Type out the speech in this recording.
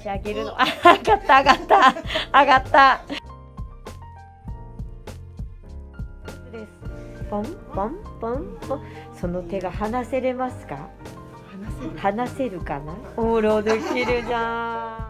し上げるの。あ、上がった上がった上がった。です。ポンポンポンポン。その手が離せれますか？離せるかな？オーローできるじゃん。